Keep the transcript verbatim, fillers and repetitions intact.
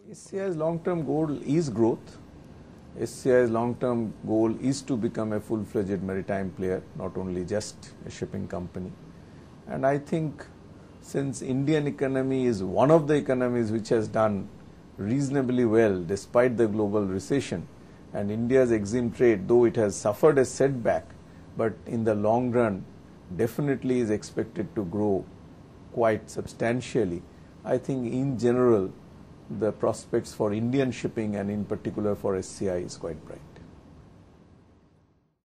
S C I's long-term goal is growth. S C I's long-term goal is to become a full-fledged maritime player, not only just a shipping company. And I think since Indian economy is one of the economies which has done reasonably well despite the global recession, and India's exim trade, though it has suffered a setback, but in the long run definitely is expected to grow quite substantially. I think in general the prospects for Indian shipping and in particular for S C I is quite bright.